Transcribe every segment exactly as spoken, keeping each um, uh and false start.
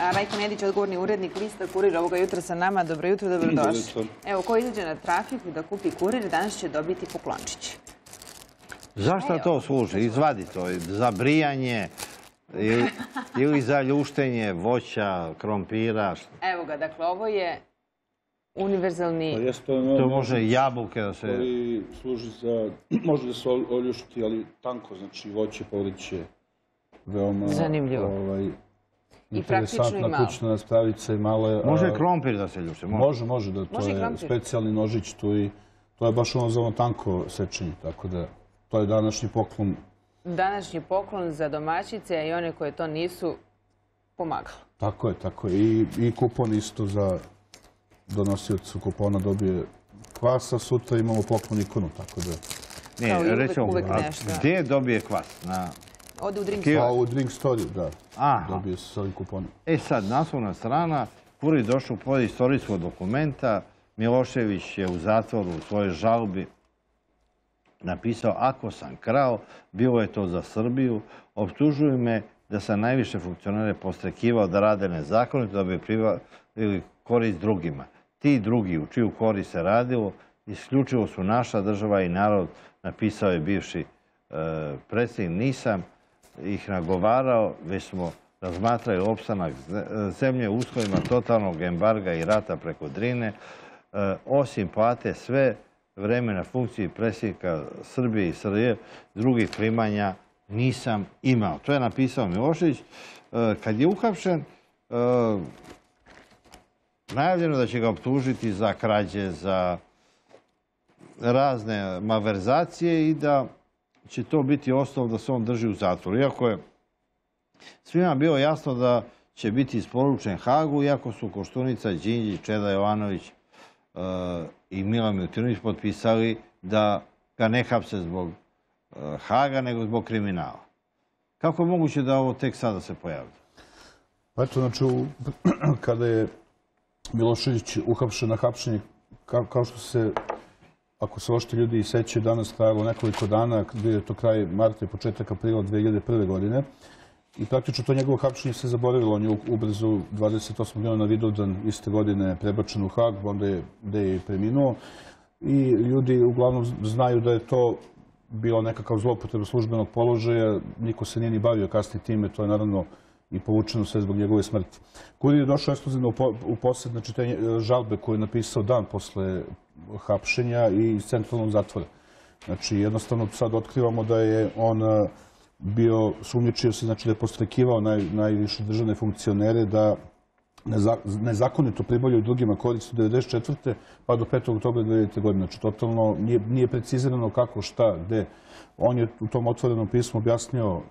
Rajko Nedić, odgovorni urednik lista Kurir, ovoga jutra sa nama. Dobro jutro, dobrodošli. Evo, ko izađe na trafiku da kupi Kurir, danas će dobiti poklončić. Zašto to služi? Izvadi to. Za brijanje ili za ljuštenje voća, krompira. Evo ga, dakle, ovo je univerzalni... To može jabuke da se... Koji služi za... Može da se oljušti, ali tanko, znači voće, povrće. Veoma... Zanimljivo. I praktično i malo. Kućna nastravica i male... Može krompir da se ljušte? Može, može. To je specijalni nožić tu i to je baš ono za ono tanko sečenje, tako da to je današnji poklon. Današnji poklon za domaćice, a i one koje to nisu pomagalo. Tako je, tako je. I kupon isto za donosiocu kupona dobije kvas, a sutra imamo poklon ikonu, tako da... Ne, recimo, gdje dobije kvas? Ode u Drink Story. A u Drink Story, da. Dobije se s ovim kuponom. E sad, naslovna strana, Kurir došao pod istorijskog dokumenta, Milošević je u zatvoru u svojoj žalbi napisao: ako sam krao, bilo je to za Srbiju, optužuju me da sam najviše funkcionere postrekivao da rade nezakonito, da bi pribavili korist drugima. Ti drugi u čiju korist se radilo, isključivo su naša država i narod, napisao je bivši predsjednik. Nisam ih nagovarao, već smo razmatrali opstanak zemlje u uslovima totalnog embarga i rata preko Drine. Osim plate, sve vreme na funkciji predsjednika Srbije i S R J drugih primanja nisam imao. To je napisao Milošević. Kad je uhapšen, najavljeno da će ga optužiti za krađe, za razne malverzacije i da će to biti osnov da se on drži u zatvoru. Iako je svima bilo jasno da će biti isporučen Hagu, iako su Koštunica, Đinđić, Čeda Jovanović i Milan Milutinović potpisali da ga ne hapse zbog Haga, nego zbog kriminala. Kako je moguće da ovo tek sada se pojavlja? Pa eto, znači, kada je Milošević uhapšen na hapšenje, kao što se, ako se ošte ljudi i sećaju, danas trajalo nekoliko dana, bio je to kraj marta i početak aprila dve hiljade prve. godine. I praktično to njegovo hapšenje se zaboravilo. On je ubrzo dvadeset osmog juna na Vidovdan iste godine prebačen u Hag, onda je gde je preminuo. I ljudi uglavnom znaju da je to bilo nekakav zloupotreba službenog položaja. Niko se nije ni bavio kasnije time, to je naravno i povučeno sve zbog njegove smrti. Kurir je došao ekskluzivno u posjed, znači te žalbe koje je napisao dan posle hapšenja i iz centralnog zatvora. Znači jednostavno sad otkrivamo da je on bio, sumnjičio se, znači da je postrekivao najviše državne funkcionere da nezakonito pribavljaju drugima korist od devedeset četvrte pa do petog oktobra dve hiljade devete. godine. Znači totalno nije precizirano kako, šta, gde. On je u tom otvorenom pismu objasnio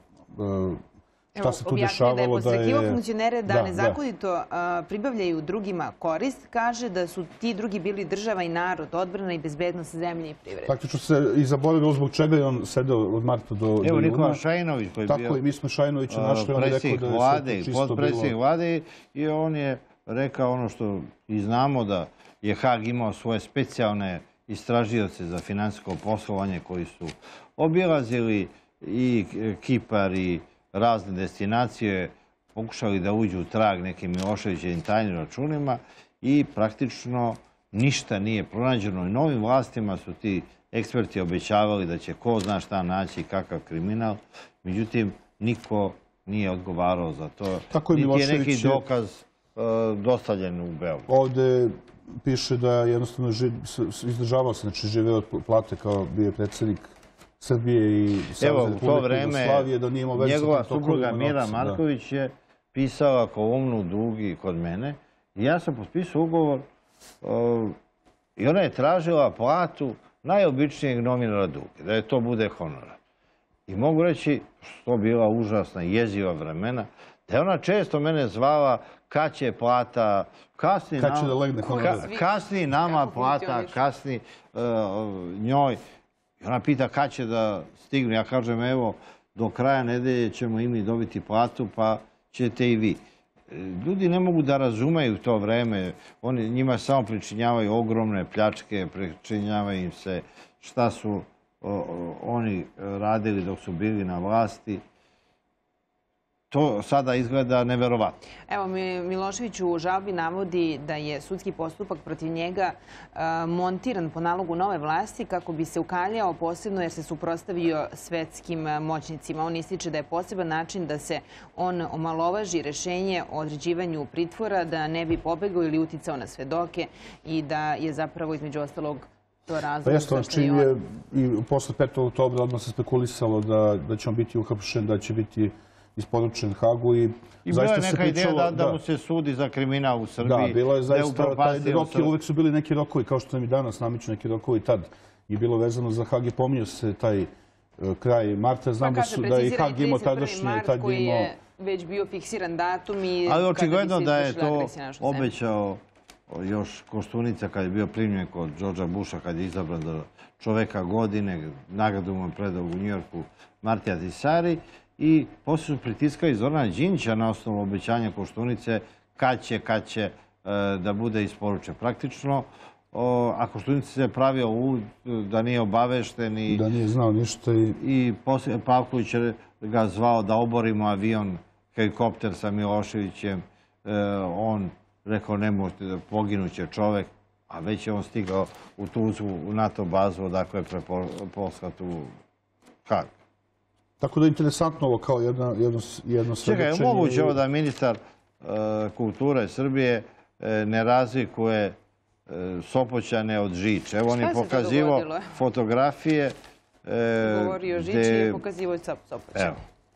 šta se tu dešavalo. Da je postrekivao funkcionere da nezakonito pribavljaju drugima korist. Kaže da su ti drugi bili država i narod, odbrana i bezbednost zemlje i privrede. Praktično se i zaboravilo zbog čega je on sedeo od marta do juna. Evo Nikola Šajinović koji je bio predsjednik vlade i potpredsjednik vlade i on je rekao ono što i znamo, da je Hag imao svoje specijalne istražioce za finansijsko poslovanje koji su obilazili i Kipar i razne destinacije, pokušali da uđu u trag nekim Miloševićevim tajnim računima i praktično ništa nije pronađeno. I novim vlastima su ti eksperti obećavali da će ko zna šta naći, kakav kriminal. Međutim, niko nije odgovarao za to. Niti je neki dokaz dostavljen u Beogradu. Ovde piše da jednostavno izdržavao se, znači živeo od plate kao bio predsjednik Srbije i Savjeza Republike Jugoslavije, da nije imao veze sa tim tokovima novca. Njegova supruga Mira Marković je pisala kolumnu Drugi kod mene i ja sam potpisao ugovor i ona je tražila platu najobičnijeg novinara Duge, da je to bude honorar. I mogu reći, što bila užasna jeziva vremena, da je ona često mene zvala kad će plata, kasni nama plata, kasni njoj. I ona pita kad će da stignu. Ja kažem, evo, do kraja nedelje ćemo i mi dobiti platu, pa ćete i vi. Ljudi ne mogu da razumeju to vreme. Oni njima samo pričinjavaju ogromne pljačke, pričinjavaju im se šta su oni radili dok su bili na vlasti. to sada izgleda neverovatno. Evo, Milošević u žalbi navodi da je sudski postupak protiv njega montiran po nalogu nove vlasti kako bi se ukaljao posebno jer se suprotstavio svetskim moćnicima. On ističe da je poseban način da se on omalovaži rešenje o određivanju pritvora, da ne bi pobegao ili uticao na svedoke i da je zapravo između ostalog to razlog. Pa jeste, znači je i posle petog oktobra odmah se spekulisalo da će on biti uhapšen, da će biti isporučen Hagu i bila je neka ideja da mu se sudi za kriminal u Srbiji. Da, bilo je zaista, taj roki, uvek su bili neki rokovi, kao što nam i danas namiču neki rokovi tad. I bilo vezano za Hag i pominio se taj kraj marta. Znam da je i Hag imao tadašnje. Pa kaže, precizirani trideset prvi mart koji je već bio fiksiran datum i ali očigledno da je to obećao još Koštunica kad je bio primljen kod Đorđa Busha, kad je izabran za čoveka godine, nagradu mu je predao u Njujorku Martija Tisari. I poslije su pritiskali Zorana Đinđića na osnovu obećanja Koštunice kad će, kad će da bude isporučen. Praktično, a Koštunica se pravio da nije obavešten i... Da nije znao ništa i... I Pavković je ga zvao da oborimo avion, helikopter sa Miloševićem. On rekao ne možete, poginuće čovek, a već je on stigao u Tuzlu, u NATO bazu, odakle je poslat u Hag. Tako da je interesantno ovo kao jedno svedočenje. Čekaj, je moguće ovo da ministar kulture Srbije ne razlikuje Sopoćane od Žiče? Evo on je pokazivo fotografije. Govorio o Žiči i pokazivo Sopoćane.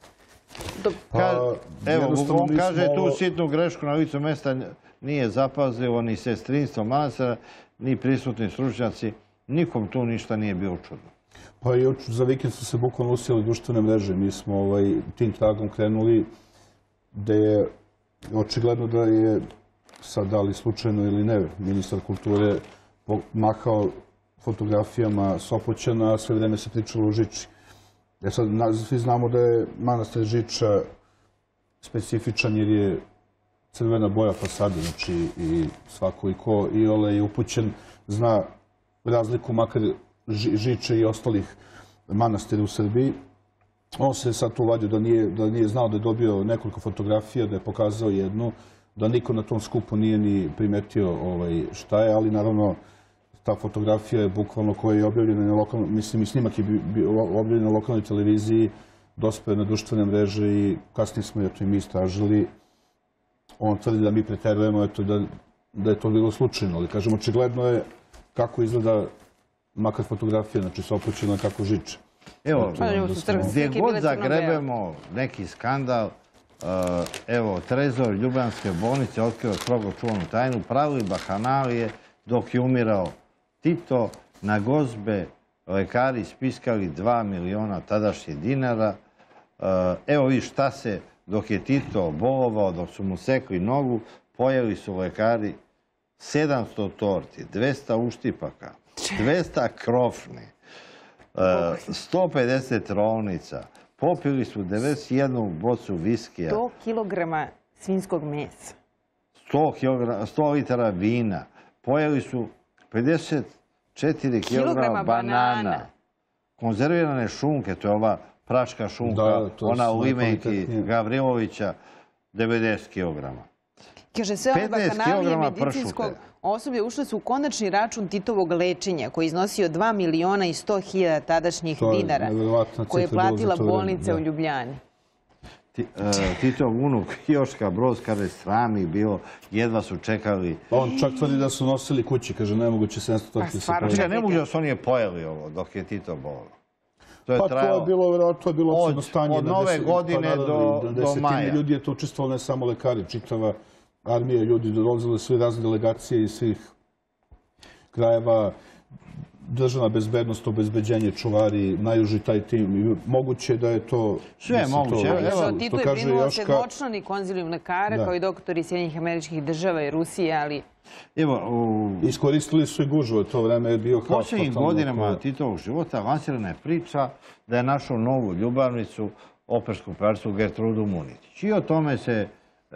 Evo, on kaže tu sitnu grešku na licu mesta nije zapazio ni sestrinstvo manastira, ni prisutni stručnjaci. Nikom tu ništa nije bilo čudno. Pa i za vikend su se bukvalno usijali društvene mreže. Mi smo tim tragom krenuli gde je očigledno da je, sad da li slučajno ili ne, ministar kulture mahao fotografijama Sopoćana, a sve vreme se pričalo o Žiči. Jer sad svi znamo da je manastir Žiča specifičan jer je crvena boja fasade, znači i svako i ko iole je upućen zna razliku makar Žiče i ostalih manastira u Srbiji. On se sad tu uvadio da nije znao da je dobio nekoliko fotografija, da je pokazao jednu, da niko na tom skupu nije ni primetio šta je, ali naravno ta fotografija je bukvalno koja je objavljena na lokalnoj, mislim i snimak je objavljen na lokalnoj televiziji, dospeo na društvene mreže i kasnije smo je to i mi istražili. On tvrdi da mi preterujemo da je to bilo slučajno, ali kažem, očigledno je kako izgleda makar fotografija, znači Sopoćana kako Žiče. Evo, gdje god zagrebemo neki skandal, evo, trezor Ljubljanske bolnice otkrio strogo čuvanu tajnu, pravili bahanalije dok je umirao Tito, na gozbe lekari spiskali dva miliona tadašnjih dinara. Evo vi šta se, dok je Tito bolovao, dok su mu sekli nogu, pojeli su lekari sedamsto torti, dvesta uštipaka, dvesta krofni, sto pedeset rovnica, popili su devedeset jednu bocu viskija, sto kilograma svinjskog mesa, sto litara vina, pojeli su pedeset četiri kilograma banana, konzervirane šunke, to je ova praška šunka, ona u limenki Gavrilovića, devedeset kilograma. Kaže, sve ove bakanalije medicinskog osoblja ušle su u konačni račun Titovog lečenja, koji je iznosio dva miliona i sto hiljada tadašnjih dinara, koje je platila bolnica u Ljubljani. Titov unuk Joška Broz, kada je srami bilo, jedva su čekali... On čak tvrdi da su nosili kući, kaže, nemoguće sedamsto torti se pojeli. Čekaj, nemoguće da su oni je pojeli ovo dok je Tito bolao. Pa to je bilo, to je bilo opsedno stanje. Od nove godine do maja. Desetine ljudi je to učestvovalo, ne samo lekari, čitava armija ljudi, dolazile sve razne delegacije iz svih krajeva, državna bezbednost, obezbeđenje, čuvari, najuži taj tim. Moguće da je to... Sve je moguće. Tito je brinuo sedmočlani konzilijum lekara, kao i doktori Sjedinjenih Američkih Država i Rusije, ali... Iskoristili su i gužu, u to vreme je bio haos. U posljednjih godinama Titovog života lansirana je priča da je našao novu ljubavnicu, opersku pevačicu Gertrudu Munitić. I o tome se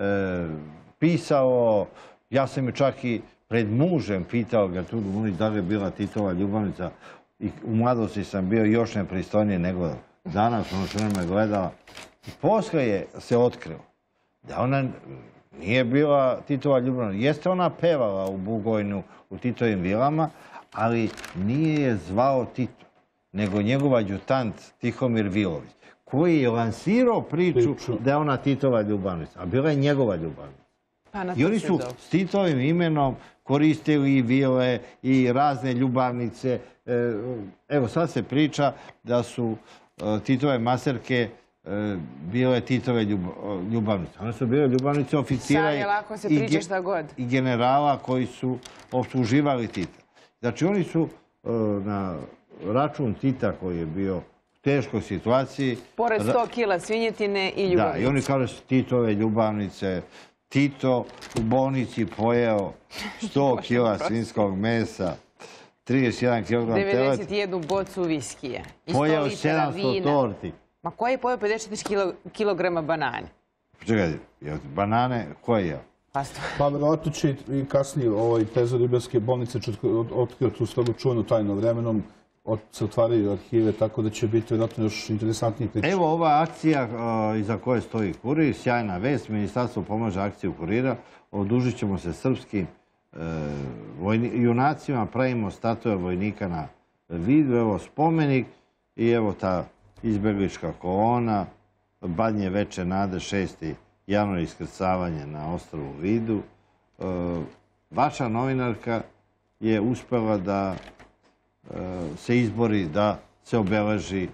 pisao, ja sam je čak i pred mužem pitao Gertrudu Munitić da li je bila Titova ljubavnica. U mladosti sam bio još nepristojniji nego danas, ono što nam je gledala. Posle je se otkrilo da ona nije bila Titova ljubavnica. Jeste ona pevala u Bugojnu, u Titovim vilama, ali nije je zvao Tito, nego njegov adjutant Tihomir Vilović, koji je lansirao priču da je ona Titova ljubavnica, a bila je njegova ljubavnica. I oni su s Titovim imenom koristili i vile i razne ljubavnice. Evo sad se priča da su Titove maserke bile Titove ljubavnice. One su bile ljubavnice oficira i generala koji su opsluživali Tita. Znači oni su na račun Tita koji je bio u teškoj situaciji... Pored sto kila svinjetine i ljubavnice. Da, i oni kažu su Titove ljubavnice. Tito u bolnici pojeo sto kila svinjskog mesa, trideset jedan kilogram teleta. devedeset jednu bocu viskija. Pojeo sedamsto torti. Ma ko je pojeo pedeset četiri kilograma banane? Čekaj, banane ko je jeo? Pa verovatno će i kasnije Tezo Ribarske bolnice otkrio tu svoju čuvenu tajnu vremenom, se otvaraju arhive, tako da će biti vjerojatno još interesantnije priče. Evo ova akcija iza koje stoji Kurir, sjajna vest, Ministarstvo pomaže akciju Kurira, odužit ćemo se srpskim junacima, pravimo statue vojnika na Vidu, evo spomenik i evo ta izbeglička kolona, Badnje veče nade, šesti januar iskrcavanje na ostrvu Vidu. Vaša novinarka je uspela da se izbori da se obeleži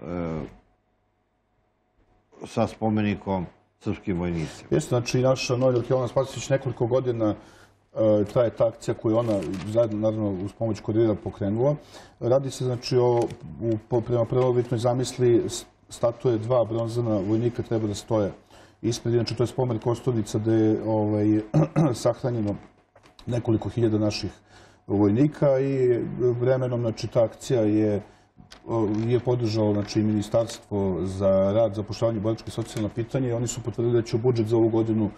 sa spomenikom srpskim vojnicima. Jeste, znači naša novinarka Jelena Spasić nekoliko godina traje ta akcija koju ona zajedno, naravno, uz pomoć Kurira pokrenula. Radi se, znači, prema prvobitnoj zamisli statue dva bronzana vojnika treba da stoje ispred. Inače, to je spomenik kosturnica gde je sahranjeno nekoliko hiljada naših vojnika i vremenom, znači, ta akcija je je podržalo, znači, Ministarstvo za rad, zapošljavanje, boračka i socijalna pitanja i oni su potvrdili da će u budžet za ovu godinu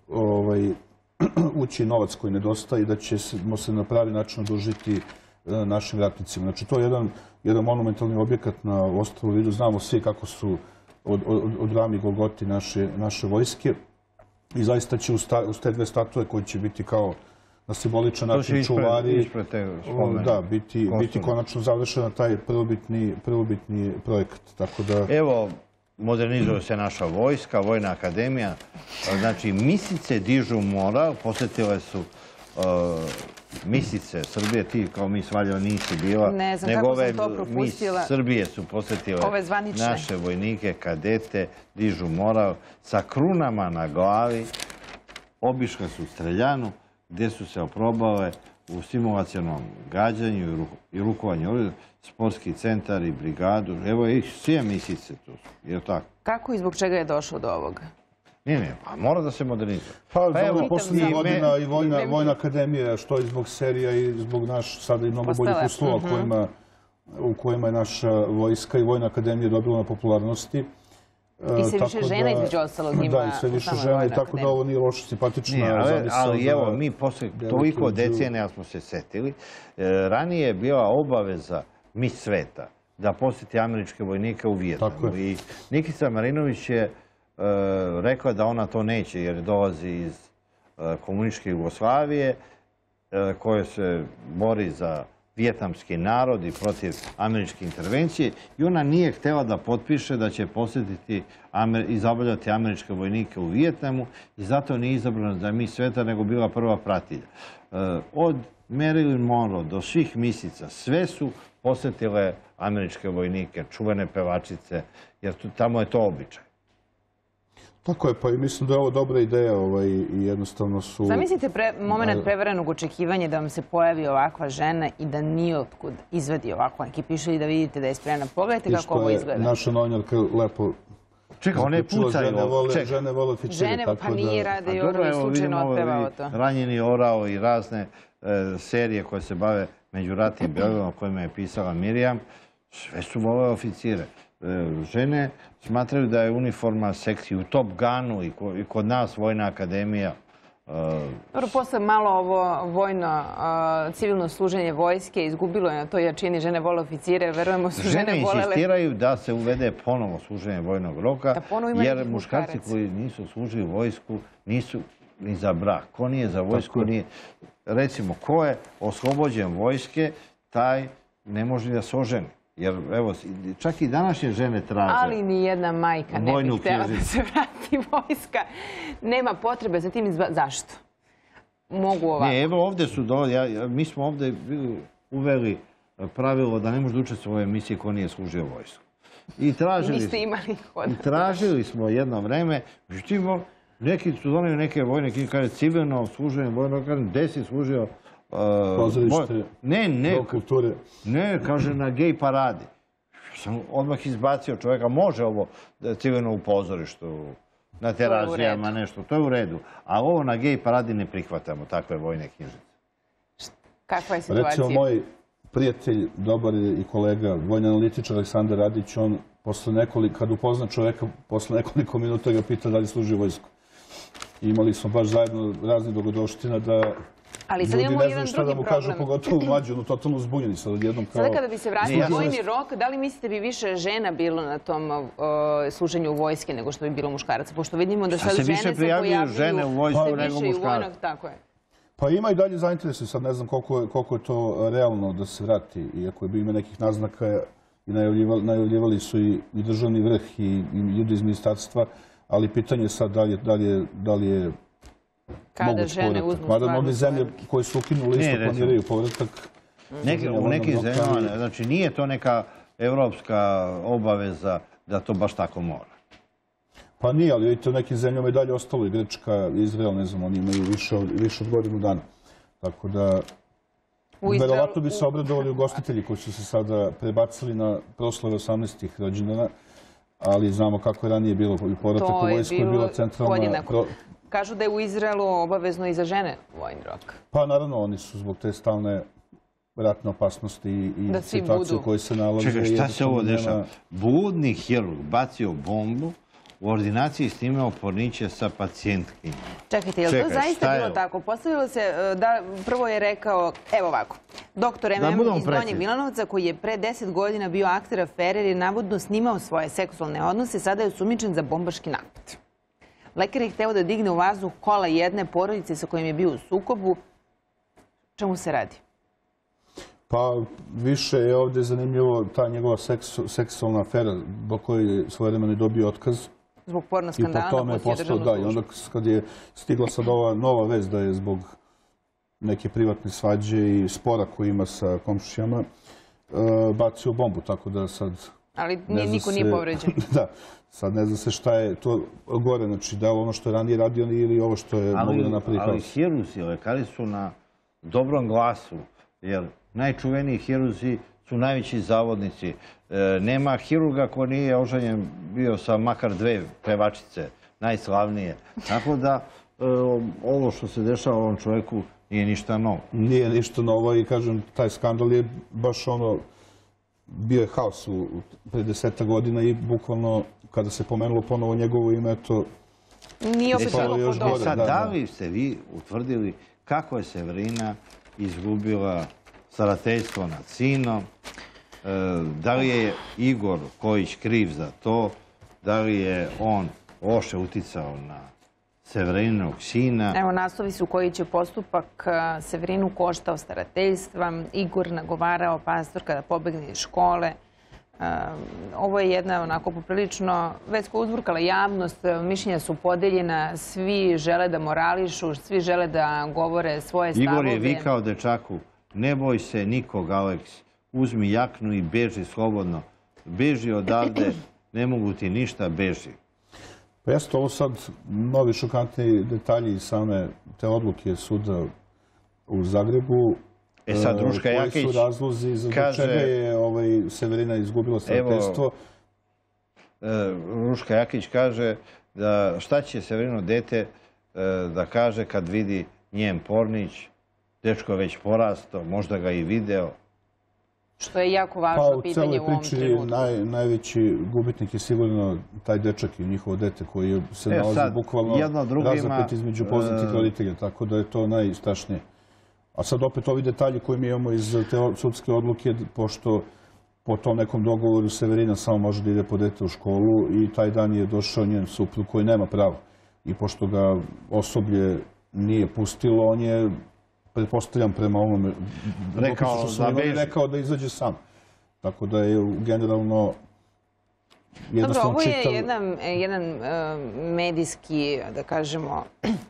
ući novac koji nedostaje i da ćemo se na pravi način odužiti našim ratnicima. Znači, to je jedan monumentalni objekat na ostrvu Vidu. Znamo svi kako su od Rami Golgoti naše vojske i zaista će uz te dve statue koje će biti kao na simboličan način čuvari, da, biti konačno završena taj prvobitni projekat. Evo, modernizuje se naša vojska, Vojna akademija. Znači, misice dižu moral, posjetile su misice Srbije, ti kao mi Svaljo nisi bila. Ne znam kako sam to propustila. Srbije su posjetile naše vojnike, kadete, dižu moral. Sa krunama na glavi obišle su Streljanu, gdje su se oprobale u simulacionom gađanju i rukovanju sportski centar i brigadu. Evo ih sve misice tu su, je li tako? Kako i zbog čega je došlo do ovoga? Nije, nije, pa mora da se modernizuje. Pa evo, posljednjih godina i Vojna akademija, što i zbog serija i zbog naš sada i mnogo boljih uslova u kojima je naša vojska i Vojna akademija dobila na popularnosti. I sve više žena između ostalog ima. Da, i sve više žena i tako da ovo nije loša simpatična zamisao. Ali evo, mi posle toliko decenija smo se setili. Ranije je bila obaveza mis sveta da posjeti američke vojnike u Vijetnamu. I Nikica Marinović je rekla da ona to neće jer dolazi iz komunističke Jugoslavije koja se bori za vijetnamski narod i protiv američke intervencije i ona nije htjela da potpiše da će posjetiti i zabavljati američke vojnike u Vijetnamu i zato nije izabrana za mis sveta nego bila prva pratilja. Od Marilyn Monroe do svih misica sve su posjetile američke vojnike, čuvene pevačice, jer tamo je to običaj. Tako je, pa i mislim da je ovo dobra ideja i jednostavno su... Zamislite moment preverenog očekivanja da vam se pojavi ovakva žena i da nije otkud izvadi ovakvu ekipišu i da vidite da je spremna. Pogledajte kako ovo izgleda. Naša novinarka lepo... Čekaj, one pucaju. Žene vole oficire. Žene, pa nije Rade Jorović slučajno otpevao to. Ranjeni orao i razne serije koje se bave međuratnim Beogradom o kojima je pisala Mirjam, sve su vole oficire. Žene smatraju da je uniforma seksi u Top Gunu i kod nas Vojna akademija Dobro, posle malo ovo vojno civilno služenje vojske izgubilo je na toj jačini. Žene vole oficire, verujemo su žene volele... Žene insistiraju da se uvede ponovo služenje vojnog roka, jer muškarci koji nisu služili vojsku nisu ni za brak. Ko nije za vojsku, nije... Recimo, ko je oslobođen vojske, taj ne može da se oženi. Jer, evo, čak i današnje žene traže... Ali ni jedna majka ne bi htjela da se vrati vojska. Nema potrebe za tim. Zašto? Mogu ovako. Ne, evo ovdje su... Mi smo ovdje uveli pravilo da ne može da učestvuje u ovoj emisiji ko nije služio vojsku. I tražili smo jedno vreme. Međutim, neki su doneli neke vojne knjige, kaže civilno služenje vojnog, kaže gde si služio... Pozorište, do kulture. Ne, kaže na gej paradi. Sam odmah izbacio čovjeka, može ovo civilno u pozorištu, na terazijama, nešto, to je u redu. A ovo na gej paradi ne prihvatamo, takve vojne knjižice. Kakva je situacija? Recimo, moj prijatelj, dobar i kolega, vojni analitičar Aleksandar Radić, on posle nekoliko, kad upozna čovjeka, posle nekoliko minuta ga pita da li služi vojsku. Imali smo baš zajedno raznih dogodoština da ljudi ne znaju šta da mu kažu, pogotovo mlađi, ono totalno zbunjeni sad odjednom kao... Sada kada bi se vratio vojni rok, da li mislite bi više žena bilo na tom služenju vojske nego što bi bilo muškaraca? Pošto vidimo da sad žene se pojavljuju žene u vojsku nego muškaraca. Tako je. Pa ima i dalje zainteresuju, sad ne znam koliko je to realno da se vrati, iako je bi ima nekih naznaka i najavljivali su i državni vrh i ljudi iz ministarstva, ali pitanje je sad da li je kada žene uzmu stvarno. Mada mnogi zemlje koje su ukinuli isto planiraju povratak. U nekim zemljama, znači nije to neka evropska obaveza da to baš tako mora. Pa nije, ali vidite u nekim zemljama i dalje ostalo i Grčka, Izrael, ne znam, oni imaju više od godinu dana. Tako da, verovatno bi se obradovali ugostitelji koji su se sada prebacili na proslave osamnaestih rođendana, ali znamo kako je ranije bilo i povratak u vojsku je bila centralna... Kažu da je u Izraelu obavezno i za žene vojni rok. Pa naravno, oni su zbog te stalne ratne opasnosti i situacije u kojoj se nalaze. Čekaj, šta se ovo dešava? Budni hirurg bacio bombu, u ordinaciji snimao porniće sa pacijentkinjama. Čekajte, je li to zaista bilo tako? Postavilo se da prvo je rekao, evo ovako, doktor em em iz Donjeg Milanovca koji je pre deset godina bio akter afere jer je navodno snimao svoje seksualne odnose, sada je osumnjičen za bombaški napad. Lekar je hteo da digne u vazduh kola jedne porodice sa kojim je bio u sukobu. Čemu se radi? Pa više je ovdje zanimljivo ta njegova seksualna afera do koje je svojevremeno dobio otkaz. Zbog porno skandala na poslije državnu službu. I onda kad je stigla sad ova nova vest da je zbog neke privatne svađe i spora koji ima sa komšijama bacio bombu, tako da sad... Ali niko nije povređen. Da. Sad ne zna se šta je to gore, znači da je ono što je ranije radio ili ovo što je moglo da napravi kao. Ali hiruzi, lekari su na dobrom glasu, jer najčuveniji hiruzi su najveći zavodnici. Nema hirurga ko nije oženjen bio sa makar dve pevačice, najslavnije. Tako da ovo što se dešava ovom čovjeku nije ništa novo. Nije ništa novo i kažem, taj skandal je baš ono, bio je haos pre deseta godina i bukvalno kada se pomenulo ponovo njegovo ime, to... Nije opet bilo podobno. Sad, da li ste vi utvrdili kako je Severina izgubila starateljstvo nad sinom? Da li je Igor Kojić kriv za to? Da li je on loše uticao na Severinog sina? Evo, naslovi su koji će postupak Severinu koštao starateljstva, Igor nagovarao pastorka da pobegne iz škole. Ovo je jedna onako poprilično već koja uzburkala javnost, mišljenja su podeljena, svi žele da morališu, svi žele da govore svoje stavove. Igor je vikao dečaku, ne boj se nikog, Aleks, uzmi jaknu i beži slobodno. Beži odavde, ne mogu ti ništa, beži. Pa jeste ovo sad novi šokantni detalji same te odluke suda u Zagrebu. E sad, Ruška Jakić koji su razlozi za čega je Severina izgubila starateljstvo? Ruška Jakić kaže da šta će Severino dete da kaže kad vidi njen pornić, dečko je već porasto, možda ga i video. Što je jako važno pitanje u ovom priči trenutku. Naj, najveći gubitnik je sigurno taj dečak i njihovo dete koji se e, nalazi sad, bukvalno razapet između poznatih uh... roditelja, tako da je to najstrašnije. A sad opet ovi detalji koje mi imamo iz te sudske odluke, pošto po tom nekom dogovoru Severina samo može da ide po dete u školu i taj dan je došao njen suprug koji nema pravo. I pošto ga osoblje nije pustilo, on je, pretpostavljam prema ovome, rekao, rekao da izađe sam. Tako da je generalno jednostavno čitav... Dobro, ovo je jedan, jedan uh, medijski, da kažemo,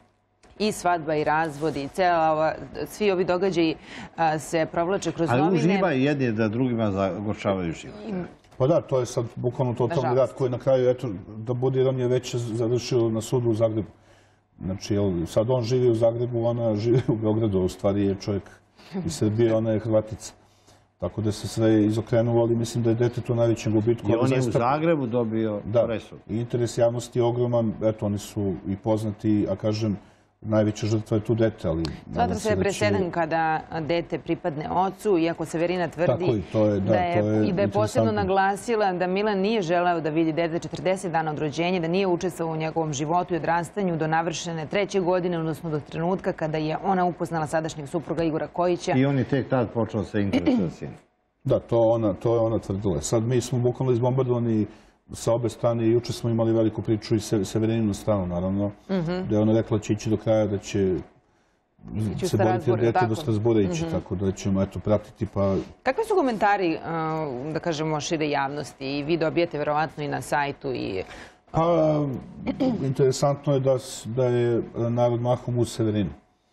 i svadba i razvod i cela ova, svi ovi događaji uh, se provlače kroz novine. Ali uživaju jedni da drugima zagorčavaju život. Pa da, to je sad bukvalno totalni rat koji na kraju, eto, da bude ironije, već završio na sudu u Zagrebu. Znači, sad on živi u Zagrebu, ona živi u Beogradu, u stvari je čovjek iz Srbije, ona je Hrvatica. Tako da se sve izokrenulo, ali mislim da je dete to najvećem gubitku. I on je u Zagrebu dobio presud. Da, interes javnosti je ogroman, eto, oni su i poznati, a kažem, najveća žrtva je tu dete, ali... Smatra se presedan kada dete pripadne ocu, iako Severina tvrdi i da je posebno naglasila da Milan nije želeo da vidi dete četrdeset dana od rođenja, da nije učestvovao u njegovom životu i odrastanju do navršene treće godine, odnosno do trenutka kada je ona upoznala sadašnjeg supruga Igora Kojića. I on je tek tad počeo se interesovati. Da, to je ona tvrdila. Sad mi smo bukvalno izbombardovani sa obe strane i juče smo imali veliku priču i Severininu stranu, naravno, da je ona rekla da će ići do kraja, da će se boriti od dete do Strasbura ići, tako da ćemo eto pratiti. Kakvi su komentari, da kažemo, šire javnosti? I vi dobijete verovatno i na sajtu i... Pa, interesantno je da je narod mahom uz Severinu.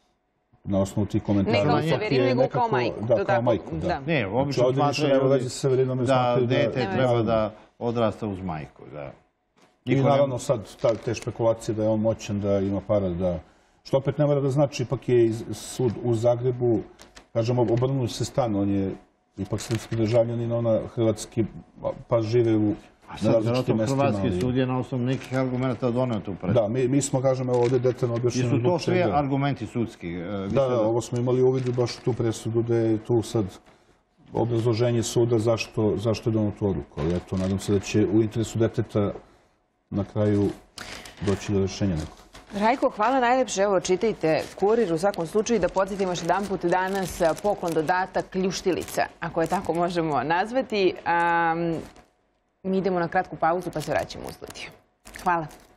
Na osnovu tih komentara. Ne kao Severinu, nego kao majku. Da, kao majku, da. Ne, obično smatraju da dete treba da odrasta uz majku, da. I naravno sad te špekulacije da je on moćan, da ima para, da... Što opet ne mora da znači, ipak je sud u Zagrebu, kažemo, obrnuo se stan, on je ipak srpski državljanin, ona hrvatski, pa žive u različitim mestima. Hrvatski sud je na osnovu nekih argumenta doneo tu presudu. Da, mi smo, kažemo, ovdje detaljno objašnjeno zbog čega. I su to sve argumenti sudski? Da, da, ovo smo imali uvidu baš tu presudu, da je tu sad obrazloženje suda zašto je donao tu odluku. Ali eto, nadam se da će u interesu deteta na kraju doći do rešenja nekog. Rajko, hvala najlepše. Evo, čitajte Kurir. U svakom slučaju da podsjetimo još jedan put danas poklon dodatak Ljuštilica, ako je tako možemo nazvati. Mi idemo na kratku pauzu pa se vraćamo u studiju. Hvala.